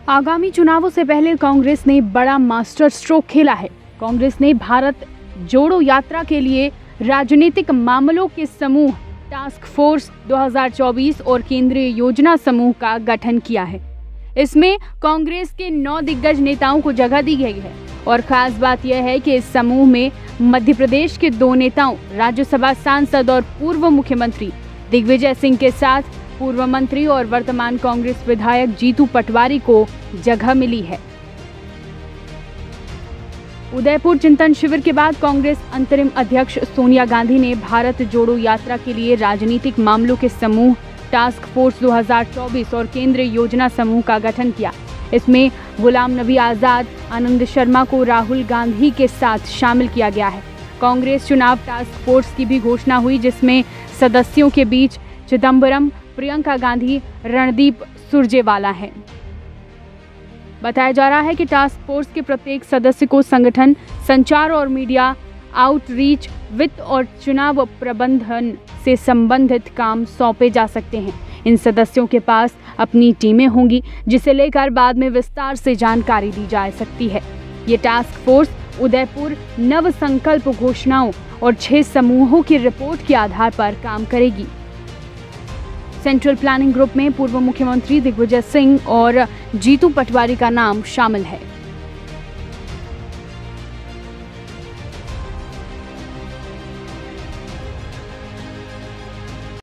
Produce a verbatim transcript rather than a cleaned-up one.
आगामी चुनावों से पहले कांग्रेस ने बड़ा मास्टर स्ट्रोक खेला है। कांग्रेस ने भारत जोड़ो यात्रा के लिए राजनीतिक मामलों के समूह टास्क फोर्स दो हज़ार चौबीस और केंद्रीय योजना समूह का गठन किया है। इसमें कांग्रेस के नौ दिग्गज नेताओं को जगह दी गई है और खास बात यह है कि इस समूह में मध्य प्रदेश के दो नेताओं, राज्यसभा सांसद और पूर्व मुख्यमंत्री दिग्विजय सिंह के साथ पूर्व मंत्री और वर्तमान कांग्रेस विधायक जीतू पटवारी को जगह मिली है। उदयपुर चिंतन शिविर के बाद कांग्रेस अंतरिम अध्यक्ष सोनिया गांधी ने भारत जोड़ो यात्रा के लिए राजनीतिक मामलों के समूह टास्क फोर्स दो हज़ार चौबीस और केंद्रीय योजना समूह का गठन किया। इसमें गुलाम नबी आजाद, आनंद शर्मा को राहुल गांधी के साथ शामिल किया गया है। कांग्रेस चुनाव टास्क फोर्स की भी घोषणा हुई, जिसमें सदस्यों के बीच चिदम्बरम, प्रियंका गांधी, रणदीप सुरजेवाला हैं। बताया जा रहा है कि टास्क फोर्स के प्रत्येक सदस्य को संगठन, संचार और मीडिया, आउटरीच, वित्त और चुनाव प्रबंधन से संबंधित काम सौंपे जा सकते हैं। इन सदस्यों के पास अपनी टीमें होंगी, जिसे लेकर बाद में विस्तार से जानकारी दी जा सकती है। ये टास्क फोर्स उदयपुर नव संकल्प घोषणाओं और छह समूहों की रिपोर्ट के आधार पर काम करेगी। सेंट्रल प्लानिंग ग्रुप में पूर्व मुख्यमंत्री दिग्विजय सिंह और जीतू पटवारी का नाम शामिल है।